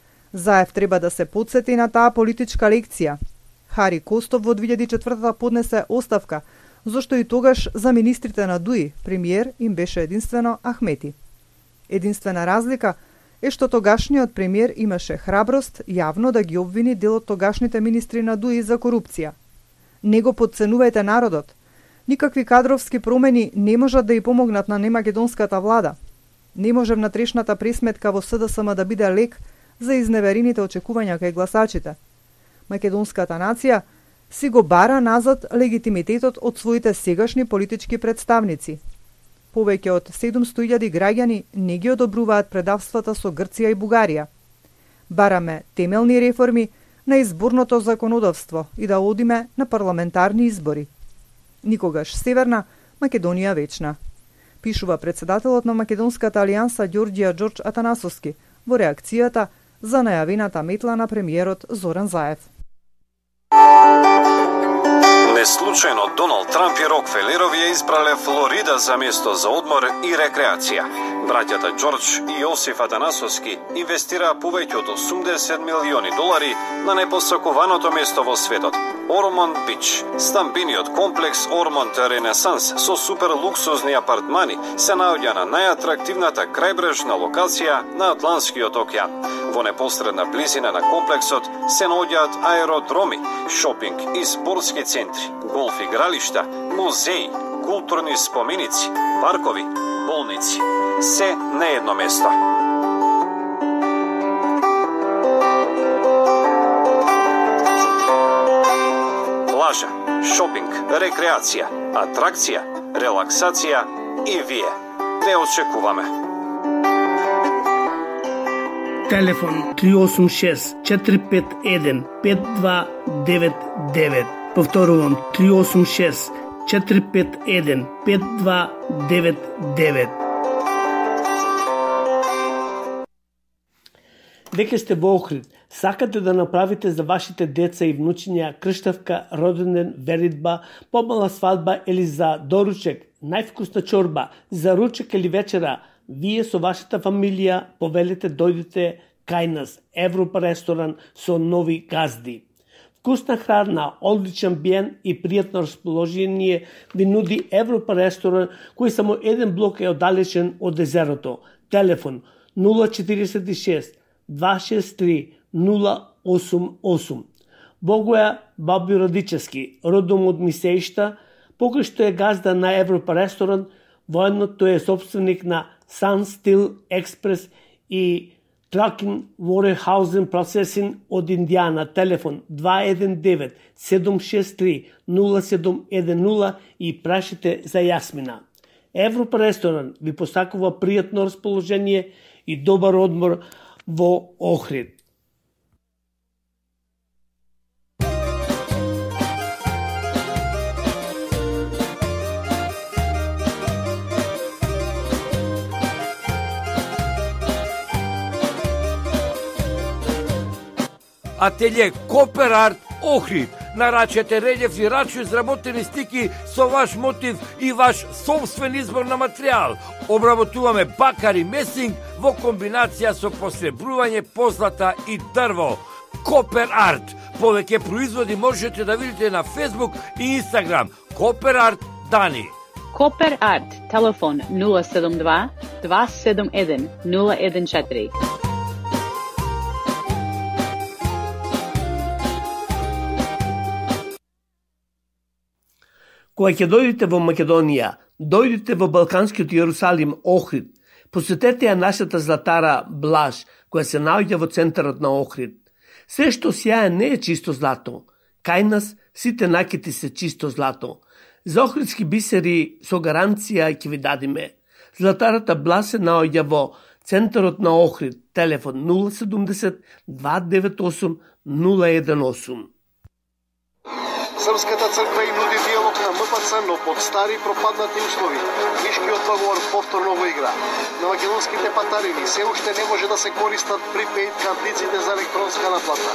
ЗАЕФ треба да се подсети на таа политичка лекција. Хари Костов во две илјади и четвртата поднесе оставка, зашто и тогаш за министрите на ДУИ премиер им беше единствено Ахмети. Единствена разлика е што тогашниот премиер имаше храброст јавно да ги обвини дел од тогашните министри на ДУИ за корупција. Не го подценувајте народот. Никакви кадровски промени не можат да ја помогнат на немакедонската влада. Не може внатрешната пресметка во СДСМ да биде лек за изневерените очекувања кај гласачите. Македонската нација си го бара назад легитимитетот од своите сегашни политички представници. Повеќе од седумстотини илјади граѓани не ги одобруваат предавствата со Грција и Бугарија. Бараме темелни реформи на изборното законодавство и да одиме на парламентарни избори. Никогаш Северна, Македонија вечна. пишува председателот на Македонската алијанса Ѓорѓија Ѓорџ Атанасовски во реакцијата за најавената метла на премиерот Зоран Заев. Неслучајно Доналд Трамп и Рокфелерови ја избрале Флорида за место за одмор и рекреација. Браќата Ѓорџ и Јосиф Атанасовски инвестираа повеќе од осумдесет милиони долари на непосакуваното место во светот – Ормонд Бич. Стамбениот комплекс Ормонд Ренесанс со супер луксузни апартмани се наоѓа на најатрактивната крајбрежна локација на Атлантскиот океан. Во непосредна близина на комплексот се наоѓаат аеродроми, шопинг и спортски центри, голф игралишта, музеи, културни споменици, паркови, болници. Се на едно место. Плажа, шопинг, рекреација, атракција, релаксација и вие. Ве очекуваме. Телефон три осум шест четири пет еден пет два девет девет. Повторувам три осум шест четири пет еден пет два девет девет. Веќе сте во Охрид, сакате да направите за вашите деца и внучиња крштавка, роденден, веридба, помала свадба или за доручек, највкусна чорба, за ручек или вечера, вие со вашата фамилија повелете дојдете кај нас, Европа ресторан со нови газди. Вкусна храна, одличен биен и пријатно расположение ви нуди Европа ресторан, кој само еден блок е оддалечен од езерото. Телефон нула четириесет и шест два шест три нула осум осум. Богоја Баби Радичевски, родом од Мисеишта, покај што е газда на Европа ресторан, воедно тој е собственик на Sun Steel Express и Trucking Warehousing Processing од Индијана. Телефон два еден девет седум шест три нула седум еден нула и прашите за Јасмина. Европа ресторан ви посакува пријатно расположение и добар одмор во Охрид. Ателје Копер Арт Охрид. Нарачете релјефи, рачно изработени стики со ваш мотив и ваш собствен избор на материјал. Обработуваме бакар и месинг во комбинација со посребрување, позлата и дрво. Копер Арт. Повеќе производи можете да видите на Facebook и Instagram. Копер Арт Дани. Копер Арт. Телефон нула седум два два седум еден нула еден четири. Кога ќе дојдете во Македонија, дојдете во Балканскиот Јерусалим, Охрид. Посетете ја нашата златара Блаж, која се наоѓа во центарот на Охрид. Се што сјае не е чисто злато. Кај нас сите накити се чисто злато. За охридски бисери со гаранција ќе ви дадиме. Златарата Блаж се наоѓа во центарот на Охрид. Телефон нула седумдесет два девет осум нула еден осум. Српската црква им нуди диалог на М П Ц, но под стари пропаднати услови. Нишкиот договор повторно во игра. На македонските патарини се уште не може да се користат припејд картиците за електронска наплата.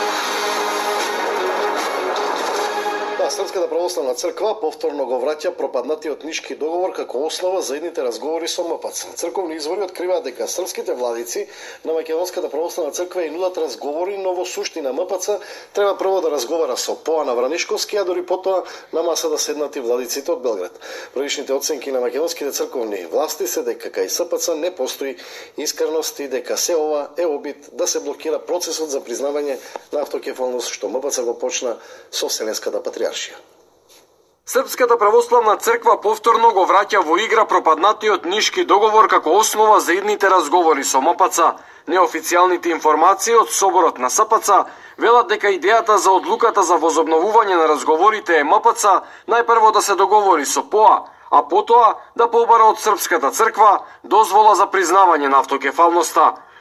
Српската православна црква повторно го враќа пропаднатиот Нишки договор како основа за идните разговори со М П Ц. Црковни извори откриваат дека српските владици на македонската православна црква и нудат разговори, но во суштина М П Ц треба прво да разговара со Поа на Вранишковски, а дори потоа на маса да седнат и владиците од Белград. Првичните оценки на македонските црковни власти се дека кај С П Ц не постои искреност и дека се ова е обид да се блокира процесот за признавање на автокефалност што М П Ц го почна со Вселенската патријаршија. Српската православна црква повторно го враќа во игра пропаднатиот Нишки договор како основа за идните разговори со М П Ц. Неофицијалните информации од соборот на С П Ц велат дека идејата за одлуката за возобновување на разговорите е М П Ц најпрво да се договори со Поа, а потоа да побара од Српската црква дозвола за признавање на автокефалноста.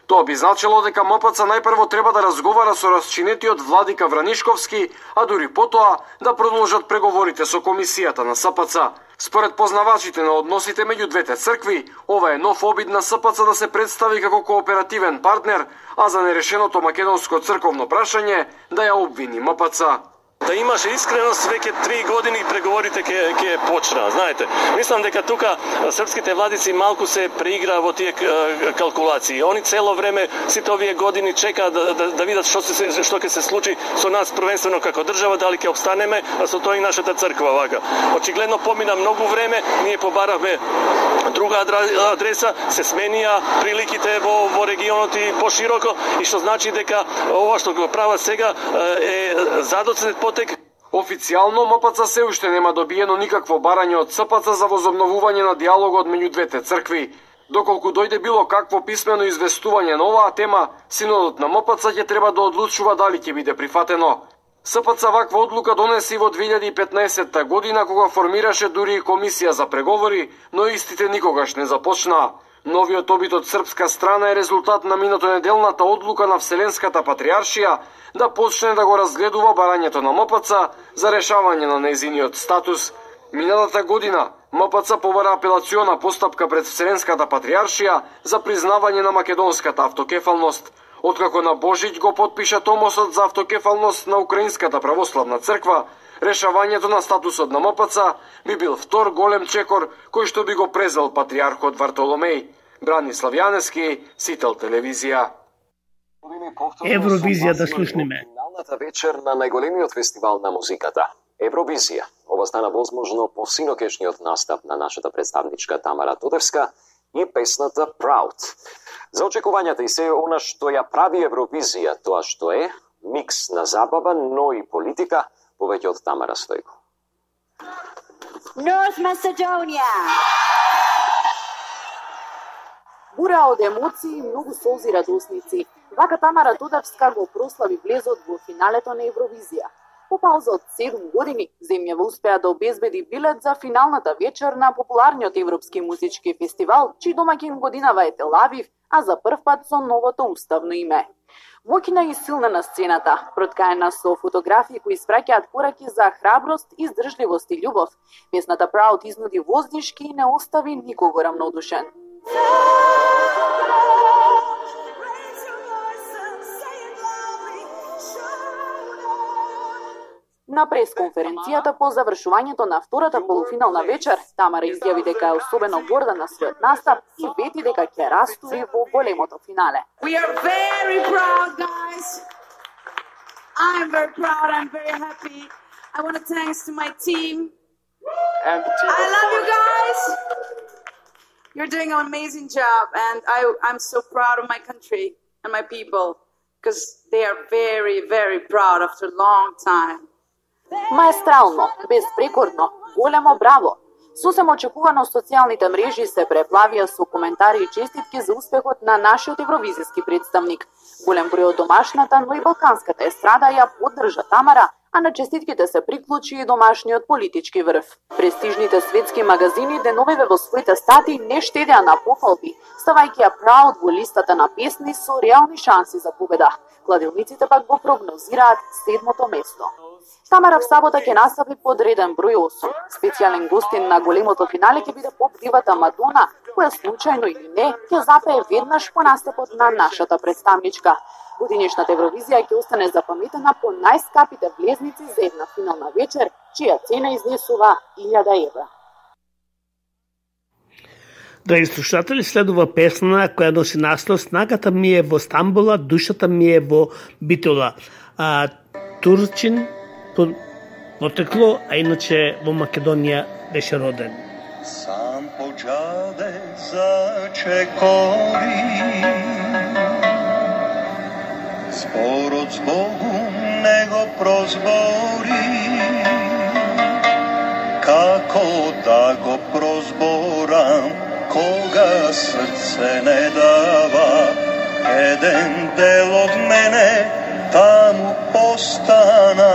Тоа би значило дека М П Ц најпрво треба да разговара со расчинетиот владика Вранишковски, а дури потоа да продолжат преговорите со комисијата на С П Ц. Според познавачите на односите меѓу двете цркви, ова е нов обид на С П Ц да се представи како кооперативен партнер, а за нерешеното македонско црковно прашање да ја обвини М П Ц. Да имаше искреност, веќе три години преговорите ќе ќе почнаа, знаете. Мислам дека тука српските владици малку се преигра во тие калкулации. Они цело време сите овие години чекаат да, да, да видат што се што ќе се случи со нас првенствено како држава, дали ќе обстанеме, а со тоа и нашата црква вака. Очигледно помина многу време, ние побаравме друга адреса, се сменија приликите во во регионот и пошироко, и што значи дека ова што го прават сега е задоцнет потек. Официјално М П Ц се уште нема добиено никакво барање од С П Ц за возобновување на диалогот меѓу двете цркви. Доколку дојде било какво писмено известување на оваа тема, синодот на М П Ц ќе треба да одлучува дали ќе биде прифатено. С П Ц ваква одлука донеси во две илјади и петнаесетта година, кога формираше дури и комисија за преговори, но истите никогаш не започнаа. Новиот обид од српска страна е резултат на минатонеделната одлука на Вселенската патриаршија да почне да го разгледува барањето на М П Ц за решавање на нејзиниот статус. Минатата година М П Ц побара апелациона постапка пред Вселенската патриаршија за признавање на македонската автокефалност. Откако на Божиќ го потпиша томосот за автокефалност на Украинската православна црква, решавањето на статусот на М П Ц би бил втор голем чекор кој што би го презел патриархот Вартоломеј. Бранислав Јанески, Сител телевизија. Евровизија да слушнеме. Финалната вечер на најголемиот фестивал на музиката, Евровизија. Ова стана возможно по синокешниот настап на нашата представничка Тамара Тодевска и песната Proud. За очекувањата и се она што ја прави Евровизија, тоа што е микс на забава, но и политика, повеќе од Тамара Стојко. North Macedonia. Бура од емоции и многу солзи радосници. Вака Тамара Тодевска го прослави влезот во финалето на Евровизија. По пауза од седум години, земјава успеа да обезбеди билет за финалната вечер на популарниот европски музички фестивал, чиј домаќин годинава е Тел Авив, а за прв пат со новото уставно име. Моќна и силна на сцената, проткаена со фотографии кои испраќаат пораки за храброст, издржливост и љубов. Песната Proud изнуди воздишки и не остави никого рамнодушен. На пресконференцијата по завршувањето на втората полуфинална вечер, Тамара изјави дека е особено горда на својот настап и вети дека ќе растури во големото финале. We are very proud, guys. I'm very proud. I'm very happy. I want to thanks to my team. And the team I love you guys. You're doing an amazing job, and I, I'm so proud of my country and my people because they are very, very proud after a long time. Маестрално, безпрекорно, големо браво! Сосем очекувано социјалните мрежи се преплавија со коментари и честитки за успехот на нашиот евровизиски представник. Голем број од домашната, но и балканската естрада ја поддржа Тамара, а на честитките се приклучи и домашниот политички врв. Престижните светски магазини деновиве во своите стати не штедеа на пофалби, ставајќи ја Proud во листата на песни со реални шанси за победа. Кладилниците пак го прогнозираат седмото место. Тамара в сабота ќе настави под реден број осум. Специјален гостин на големото финале ќе биде поп-дивата Мадона, која случајно или не ќе запее веднаш по настапот на нашата представничка. Годинешната Евровизија ќе остане запаметена по најскапите влезници за една финална вечер, чија цена изнесува илјада евра. Драги слушатели, следува песна која носи наслов "Снагата ми е во Стамбула, душата ми е во Битола". А, Турчин потекло, а иначе во Македонија беше роден. Сам почаде зачекови, зборот с Богом не го прозбори, како да го прозборам, кога срце не дава, еден дел од мене таму постана.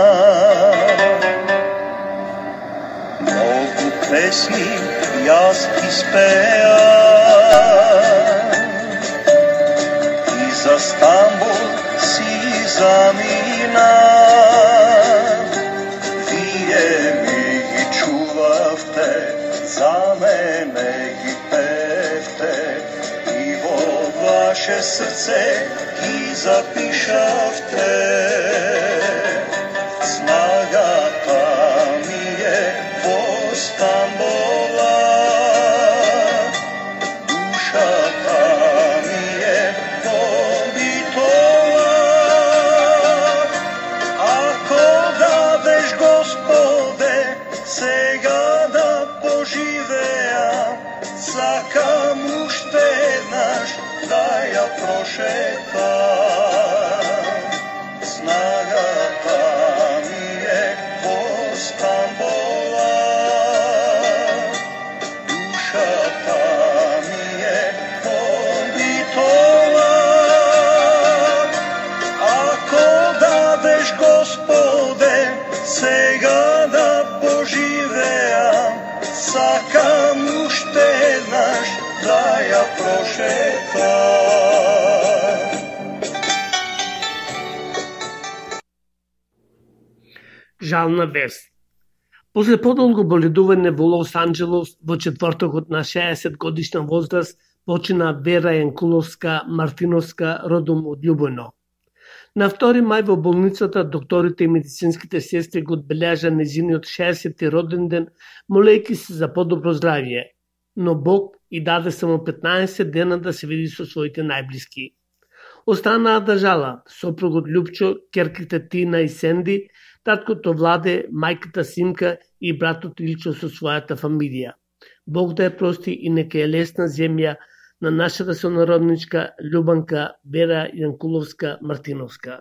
Многу песни јас испеа, и за Стамбул си замина. Вие ми ги чувавте, за мене ги певте и во ваше срце ги запишавте. Снагата ми е во Стамбола, душата ми е во Битола. Ако дадеш, Господе, сега да поживеам, сакам уште еднаш да ја прошетам. Снагата ми е во Стамбола, душата ми е во Битола. Ако дадеш, Господе, сега да поживеам, сакам уште еднаш да ја прошетам. Жална вест. После подолго боледување во Лос Анджелос во четвртокот на шеесет годишна возраст почина Вера Јанкуловска Мартиновска родом од Љубојно. На втори мај во болницата докторите и медицинските сестри го одбележа незиниот шеесети роден ден, молејќи се за подобро здравје, но Бог и даде само петнаесет дена да се види со своите најблиски. Останаа да жала сопругот Љупчо, ќерките Тина и Сенди, таткото Владе, мајката Симка и братот Илчо со својата фамилија. Бог да ја прости и нека е лесна земја на нашата сонародничка Љубанка Вера Јанкуловска Мартиновска.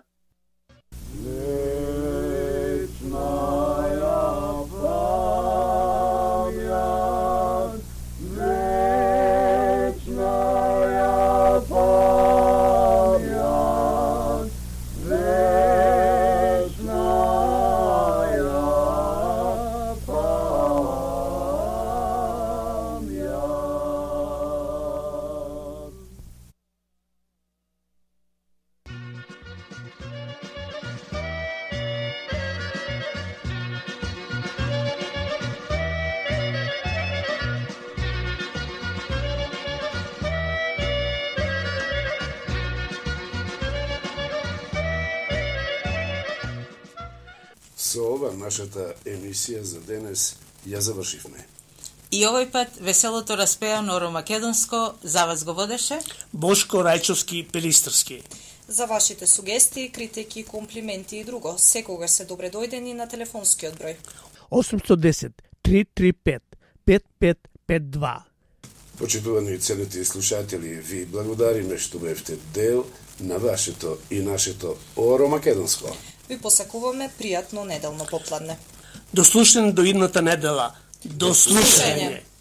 Со ова нашата емисија за денес ја завршивме. И овој пат веселото распеано Оро Македонско за вас го водеше Бошко Рајчовски Пелистрски. За вашите сугестии, критики, комплименти и друго, секогаш се добре дојдени на телефонскиот број осум едно десет три три пет пет пет пет два. Почитувани целите слушатели, ви благодариме што бевте дел на вашето и нашето Оро Македонско. Ви посакуваме пријатно неделно попладне. До слушање до идната недела. До слушање.